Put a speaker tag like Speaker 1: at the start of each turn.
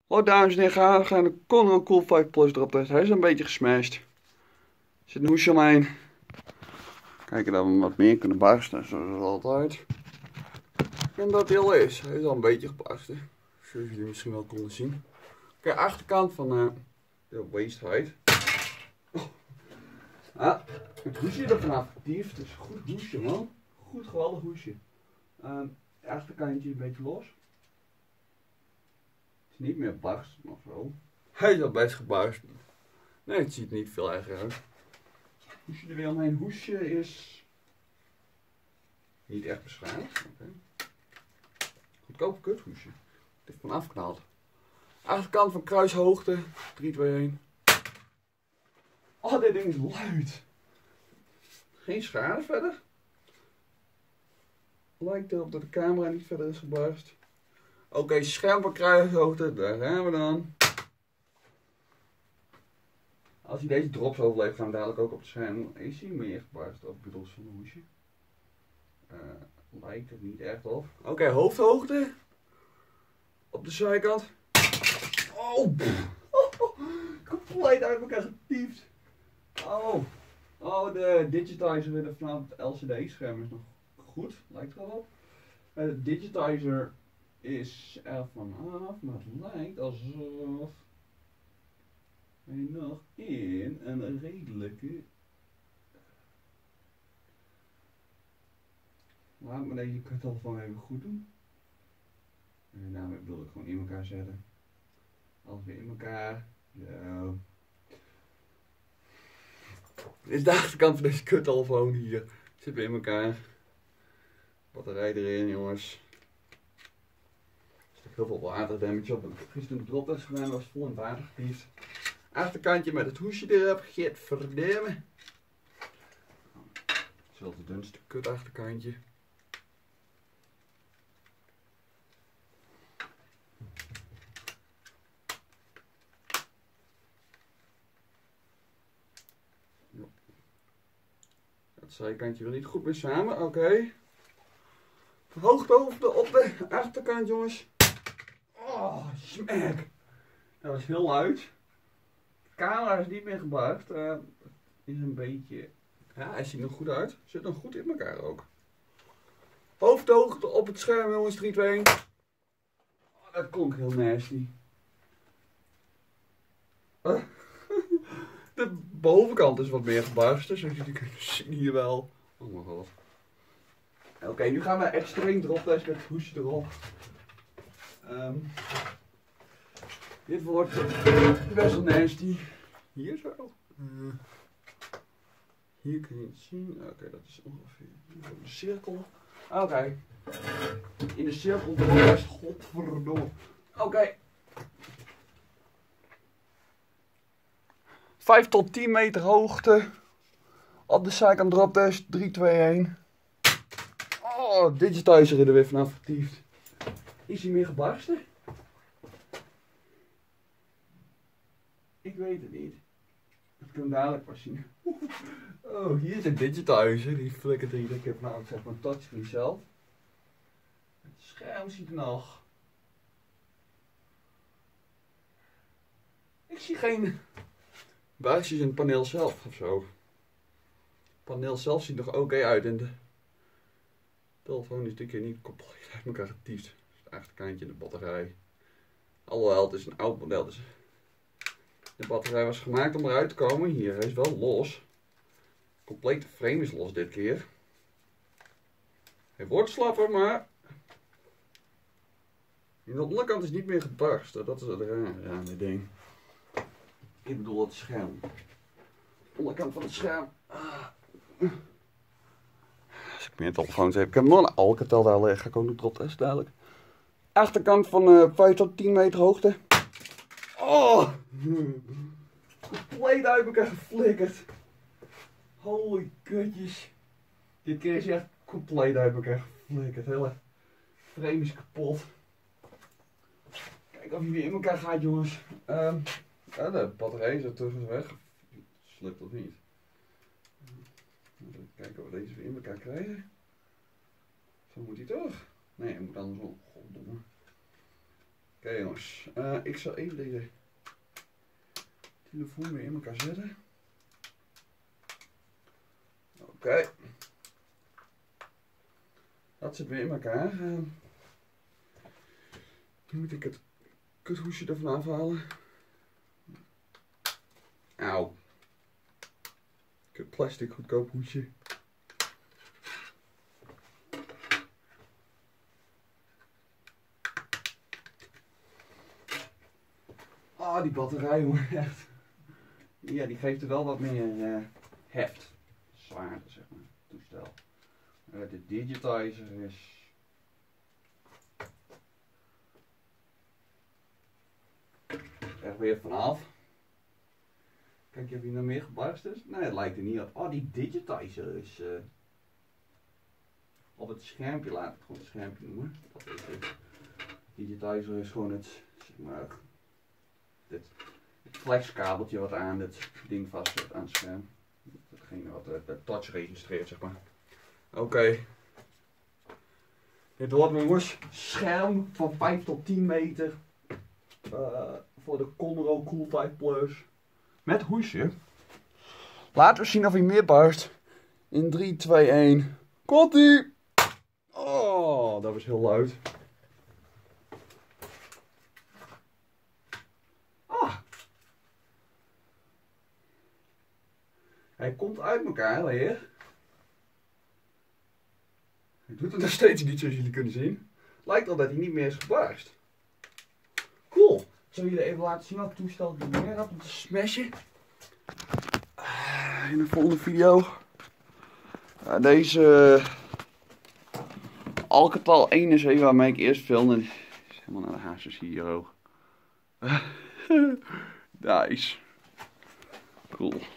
Speaker 1: Hallo dames en heren, we gaan de Conrad Cool 5 Plus erop testen. Hij is een beetje gesmashed. Er zit een hoesje omheen. Kijken dat we hem wat meer kunnen barsten, zoals altijd. En dat hij al is. Hij is al een beetje gebarsten. Zoals jullie misschien wel konden zien. Oké, achterkant van de waist height. Ah, het hoesje er vanaf actief. Het is een goed hoesje, man. Goed, geweldig hoesje. Het achterkantje een beetje los. Het is niet meer barsten of zo. Hij is al best gebarsten. Nee, het ziet niet veel erger uit. Hoesje er weer omheen. Hoesje is niet echt beschadigd. Okay. Goedkoop kuthoesje. Het is van afgeknaald. Achterkant van kruishoogte. 3, 2, 1. Oh, dit ding is luid. Geen schade verder. Lijkt erop dat de camera niet verder is gebarst. Oké, scherm van kruishoogte. Daar gaan we dan. Als hij deze drops overleeft, gaan we dadelijk ook op het scherm. Is hij meer gebarst? Of bedoel van een hoesje? Lijkt het niet echt op. Oké, hoofdhoogte. Op de zijkant. Oh, compleet uit elkaar getiefd. Oh, de digitizer weer vanaf het LCD-scherm is nog goed. Lijkt er wel op. De digitizer is er vanaf, maar het lijkt alsof hij nog in een redelijke... Laat me deze kuttelefoon even goed doen. En daarmee wil ik gewoon in elkaar zetten. Alles weer in elkaar. Zo. Dit is de achterkant van deze kuttelefoon hier. Zit weer in elkaar. Batterij erin, jongens. Er zit heel veel waterdamage op. Gisteren de droptest gedaan, was vol in water getiefd. Achterkantje met het hoesje erop. Git verdemmen. Hetzelfde dunste kut achterkantje. Het zijkantje wil niet goed meer samen. Oké. Hoogte op de achterkant, jongens. Oh, smack. Dat was heel luid. De camera is niet meer gebuigd. Is een beetje... Ja, hij ziet er goed uit. Zit nog goed in elkaar ook. Hoofdhoogte op het scherm, jongens. 3, 2, 1. Oh, dat klonk heel nasty. De bovenkant is wat meer gebarsten, zoals jullie kunnen zien hier wel. Oh mijn god. Oké, nu gaan we extreem erop testen met het hoesje erop. Dit wordt best wel nasty. Hier zo. Hier kun je het zien. Oké, dat is ongeveer de cirkel. Oké. In de cirkel best godverdomme. Oké. 5 tot 10 meter hoogte. Op de zijkant drop test. 3, 2, 1. Oh, digitizer er weer vanaf getiefd. Is hij meer gebarsten? Ik weet het niet. Dat kunnen we dadelijk pas zien. Oh, hier is een digitizer. Die flikkert er iedere keer vanaf, zeg maar, touchscreen zelf. Het scherm ziet er nog. Ik zie geen buisjes in het paneel zelf of zo. Het paneel zelf ziet er oké uit en de telefoon is dit keer niet compleet uit elkaar getiefd. Dus het achterkantje en de batterij. Alhoewel, het is een oud model, dus de batterij was gemaakt om eruit te komen. Hier, hij is wel los. Complete frame is los dit keer. Hij wordt slapper, maar de onderkant is niet meer gebarst. Dat is het rare aan dit ding. Ik bedoel het scherm. De onderkant van het scherm. Als ik meer telefoons heb, ik heb nog een Alcatel daar liggen. Ga ik ook nog drop testen dadelijk. Achterkant van 5 tot 10 meter hoogte. Oh! Compleet uit elkaar geflikkerd. Holy kutjes. Dit keer is hij echt compleet uit elkaar geflikkerd. Hele frame is kapot. Kijk of hij weer in elkaar gaat, jongens. Ja, de batterij is er tussen weg. Slukt of niet. Even kijken of we deze weer in elkaar krijgen. Zo moet hij toch? Nee, hij moet andersom. Goddomme. Oké, jongens, ik zal even deze telefoon weer in elkaar zetten. Oké. Dat zit weer in elkaar. Nu moet ik het kuthoesje ervan afhalen. Auw. Kut plastic goedkoop hoesje. Ah, die batterij, jongen, echt. Ja, die geeft er wel wat meer heft. Zwaarder, zeg maar, toestel. De digitizer is... er weer vanaf. Kijk, heb je nog meer gebarst is? Nee, het lijkt er niet op. Oh, die digitizer is... op het schermpje, laat ik het gewoon het schermpje noemen. Dat is het. Digitizer is gewoon het, zeg maar, het flexkabeltje wat aan dit ding vast zit aan het scherm. Datgene wat de touch registreert, zeg maar. Oké. Dit wordt mijn jongens scherm van 5 tot 10 meter. Voor de Conro Cool 5 Plus. Met hoesje. Laten we zien of hij meer barst. In 3, 2, 1. Komt-ie! Oh, dat was heel luid. Ah. Hij komt uit elkaar, weer. Hij doet het nog steeds niet, zoals jullie kunnen zien. Lijkt al dat hij niet meer is gebarst. Cool. Zal jullie even laten zien welk toestel ik meer heb om te smashen. In de volgende video. Deze Alcatel 71 waarmee ik eerst filmde. Is helemaal naar de hazes hier hoog. Nice. Cool.